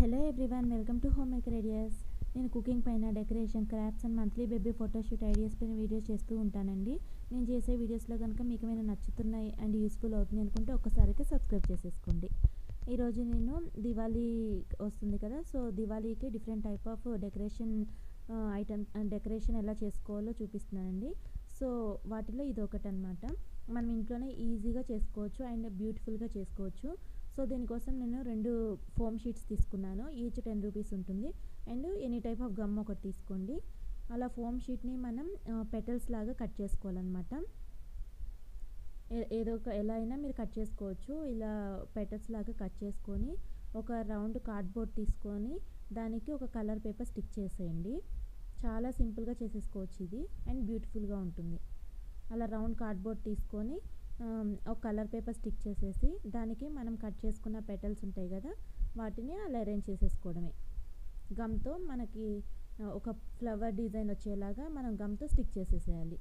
Hello everyone, welcome to home maker ideas. నేను cooking పైన, decoration, crafts and monthly baby photoshoot ideas పైన videos చేస్తూ ఉంటానండి. నేను చేసే వీడియోస్లో కనుక మీకు ఏమైనా నచ్చుతున్నాయి అండ్ యూస్ఫుల్ అవుతుంది అనుకుంటే ఒక్కసారి అయితే సబ్స్క్రైబ్ చేసేసుకోండి. ఈరోజు నేను దివాళీ వస్తుంది కదా, సో దివాళీకి డిఫరెంట్ టైప్ ఆఫ్ డెకరేషన్ ఎలా చేసుకోవాలో చూపిస్తున్నానండి. సో వాటిలో ఇది ఒకటి అనమాట. మనం ఇంట్లోనే ఈజీగా చేసుకోవచ్చు అండ్ బ్యూటిఫుల్గా చేసుకోవచ్చు. సో దీనికోసం నేను 2 ఫోమ్ షీట్స్ తీసుకున్నాను. ఈచ్ 10 రూపీస్ ఉంటుంది. And any type of gum ఒకటి తీసుకోండి. అలా ఫోమ్ షీట్ని మనం పెటల్స్ లాగా కట్ చేసుకోవాలన్నమాట. ఎలా అయినా మీరు కట్ చేసుకోవచ్చు. ఇలా పెటల్స్ లాగా కట్ చేసుకొని ఒక రౌండ్ కార్డ్బోర్డ్ తీసుకొని దానికి ఒక కలర్ పేపర్ స్టిక్ చేసేయండి. చాలా సింపుల్గా చేసేసుకోవచ్చు ఇది అండ్ బ్యూటిఫుల్గా ఉంటుంది. అలా రౌండ్ కార్డ్బోర్డ్ తీసుకొని ఒక కలర్ పేపర్ స్టిక్ చేసేసి దానికి మనం కట్ చేసుకున్న పెటల్స్ ఉంటాయి కదా, వాటిని అలా అరేంజ్ చేసేసుకోవడమే. గమ్తో మనకి ఒక ఫ్లవర్ డిజైన్ వచ్చేలాగా మనం గమ్తో స్టిక్ చేసేసేయాలి.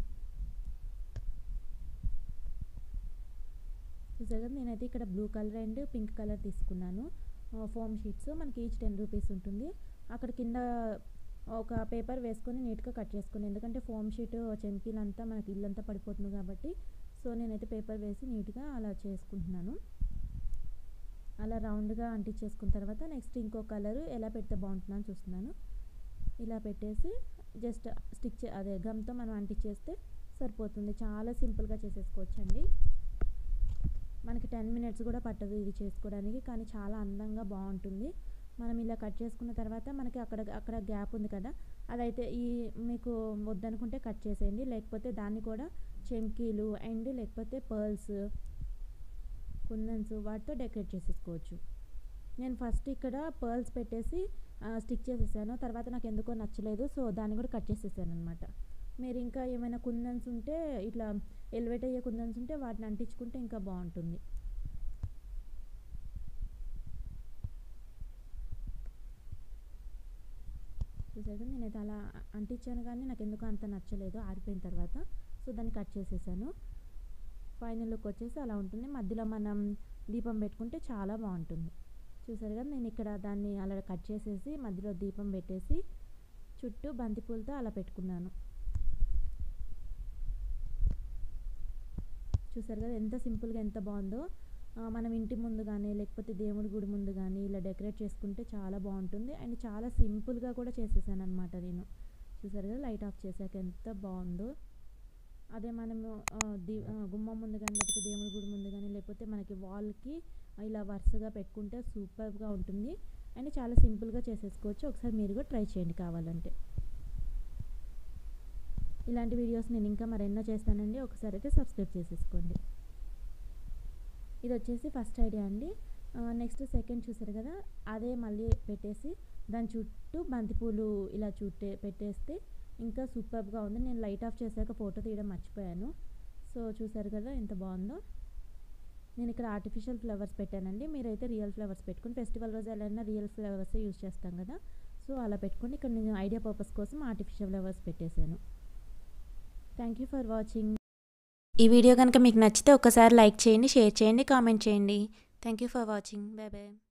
చూసారు కదా, నేనైతే ఇక్కడ blue colour and pink colour తీసుకున్నాను. ఫోమ్ షీట్స్ మనకి ఈచ్ 10 రూపీస్ ఉంటుంది. అక్కడ కింద ఒక పేపర్ వేసుకొని నీట్గా కట్ చేసుకుని, ఎందుకంటే ఫోమ్ షీట్ చెంకీలంతా మనకి ఇల్లంతా పడిపోతుంది కాబట్టి, సో నేనైతే పేపర్ వేసి నీట్గా అలా చేసుకుంటున్నాను. అలా రౌండ్గా అంటించేసుకున్న తర్వాత నెక్స్ట్ ఇంకో కలరు ఎలా పెడితే బాగుంటుందని చూస్తున్నాను. ఇలా పెట్టేసి జస్ట్ అదే గమ్తో మనం అంటించేస్తే సరిపోతుంది. చాలా సింపుల్గా చేసేసుకోవచ్చండి. మనకి 10 మినిట్స్ కూడా పట్టదు ఇది చేసుకోవడానికి, కానీ చాలా అందంగా బాగుంటుంది. మనం ఇలా కట్ చేసుకున్న తర్వాత మనకి అక్కడ గ్యాప్ ఉంది కదా, అదైతే మీకు వద్దనుకుంటే కట్ చేసేయండి. లేకపోతే దాన్ని కూడా చెంకీలు అండ్ లేకపోతే పర్ల్స్, కుందన్స్ వాటితో డెకరేట్ చేసేసుకోవచ్చు. నేను ఫస్ట్ ఇక్కడ పర్ల్స్ పెట్టేసి స్టిక్ చేసేసాను. తర్వాత నాకు ఎందుకో నచ్చలేదు, సో దాన్ని కూడా కట్ చేసేసాను అనమాట. మీరు ఇంకా ఏమైనా కుందన్స్ ఉంటే, ఇట్లా ఎలివేట్ అయ్యే కుందన్స్ ఉంటే వాటిని అంటించుకుంటే ఇంకా బాగుంటుంది. చూసారు, నేనైతే అలా అంటించాను కానీ నాకు ఎందుకు అంత నచ్చలేదు ఆరిపోయిన తర్వాత, సో దాన్ని కట్ చేసేసాను. ఫైనల్ లుక్ వచ్చేసి అలా ఉంటుంది. మధ్యలో మనం దీపం పెట్టుకుంటే చాలా బాగుంటుంది. చూసారు కదా, నేను ఇక్కడ దాన్ని అలా కట్ చేసేసి మధ్యలో దీపం పెట్టేసి చుట్టూ బంతిపూలతో అలా పెట్టుకున్నాను. చూసారు కదా ఎంత సింపుల్గా ఎంత బాగుందో. మనం ఇంటి ముందు కానీ లేకపోతే దేవుడి గుడి ముందు కానీ ఇలా డెకరేట్ చేసుకుంటే చాలా బాగుంటుంది. అండ్ చాలా సింపుల్గా కూడా చేసేసాను అనమాట నేను. చూసారు కదా, లైట్ ఆఫ్ చేశాక ఎంత బాగుందో. అదే మనము గుమ్మం ముందు కానీ లేకపోతే దేవుడి గుడి ముందు కానీ లేకపోతే మనకి వాల్కి ఇలా వరుసగా పెట్టుకుంటే సూపర్గా ఉంటుంది. అండ్ చాలా సింపుల్గా చేసేసుకోవచ్చు. ఒకసారి మీరు కూడా ట్రై చేయండి కావాలంటే. ఇలాంటి వీడియోస్ నేను ఇంకా మరెన్నో చేస్తానండి. ఒకసారి అయితే సబ్స్క్రైబ్ చేసేసుకోండి. ఇది వచ్చేసి ఫస్ట్ ఐడియా అండి. నెక్స్ట్ సెకండ్ చూసారు కదా, అదే మళ్ళీ పెట్టేసి దాని చుట్టూ బంతిపూలు ఇలా పెట్టేస్తే ఇంకా సూపర్గా ఉంది. నేను లైట్ ఆఫ్ చేశాక ఫోటో తీయడం మర్చిపోయాను. సో చూసారు కదా ఎంత బాగుందో. నేను ఇక్కడ ఆర్టిఫిషియల్ ఫ్లవర్స్ పెట్టానండి. మీరైతే రియల్ ఫ్లవర్స్ పెట్టుకుని, ఫెస్టివల్ రోజు ఎలా రియల్ ఫ్లవర్స్ యూజ్ చేస్తాం కదా, సో అలా పెట్టుకోండి. ఇక్కడ నేను ఐడియా పర్పస్ కోసం ఆర్టిఫిషియల్ ఫ్లవర్స్ పెట్టేశాను. Thank you for watching. ఈ వీడియో కనుక మీకు నచ్చితే ఒకసారి లైక్ చేయండి, షేర్ చేయండి, కామెంట్ చేయండి. Thank you for watching. Bye bye.